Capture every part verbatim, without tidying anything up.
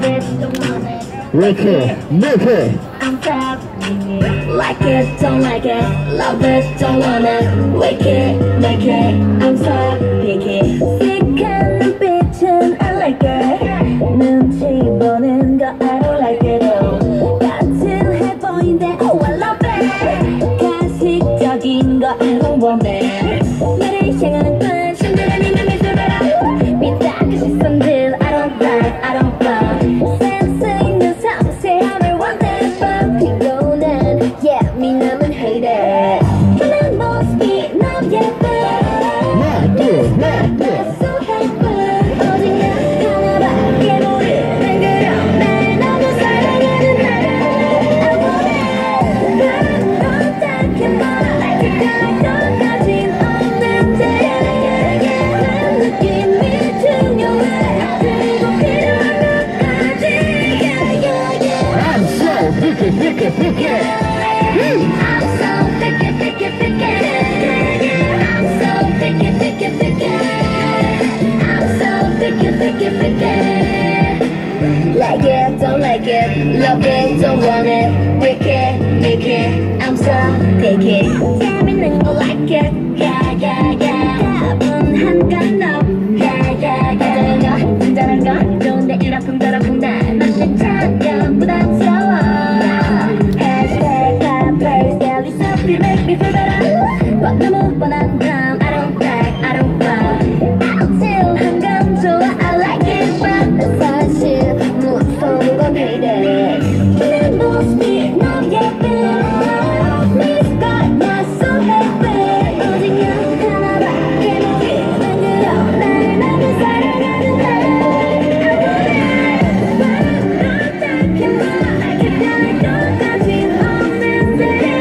Make it, make it. I'm top, like it, don't like it, love it, don't want it, wake it, make it, I'm so picky. 시큰 눈빛은 I like it, 눈치 보는 거 I don't like it. 따뜻해 보인대, oh I love it, 가식적인 거 I don't want it. 나를 향하는 관심들은 이미 미소로 삐딱한 시선들 I don't like, I don't want. 센스 있는 섬세함을 원해 but 피곤한 yeah 미남은 hate it. 내 모습이 너무 예뻐 하나 둘 하나 둘. So happy 어딘가 하나밖에 모르는 그런 날 너무 사랑하는 날 I want it. 넌 딱히 말 그까이 똑같진 없는데 난 느낌이 중요해 그리고 필요한 것까지 yeah yeah yeah. I'm so picky, picky, picky. I'm so picky, picky, picky. I'm so picky, picky, picky. I'm so picky, picky, picky. Like it, don't like it, love it, don't want it, wicked, wicked. I'm so picky. 재밌는 거 like it, yeah, yeah, yeah. 따분한 건 no, yeah, yeah, yeah. 잔잔한 건 좋은데 이러쿵저러쿵 날 맞는 참견 부담스러워. You make me feel better but 너무 뻔한 감 I don't like, I don't want. 아찔한 감 좋아 I like it but 사실 무서운 건 hate it. 내 모습이 너무 예뻐 미스가 나 so happy 오직 너 하나밖에 모르는 그런 날 너무 사랑하는 날 I want it. 넌 딱히 말 그까이 똑같진 없는데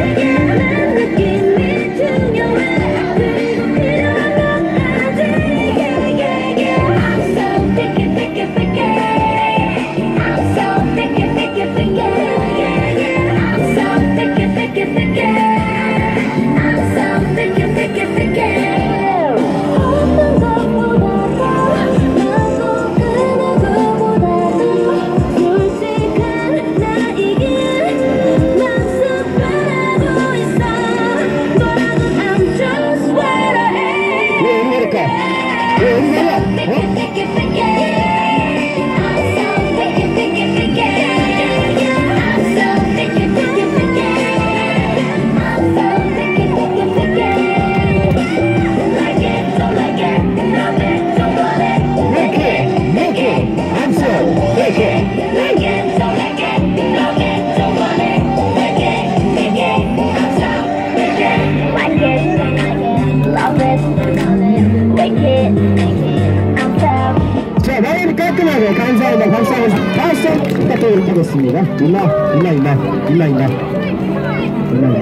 자, 마무리 깔끔하게 감사합니다. 박수 한번 박수 부탁드리도록 하겠습니다. 일라 일라 일라 일라 일라 일라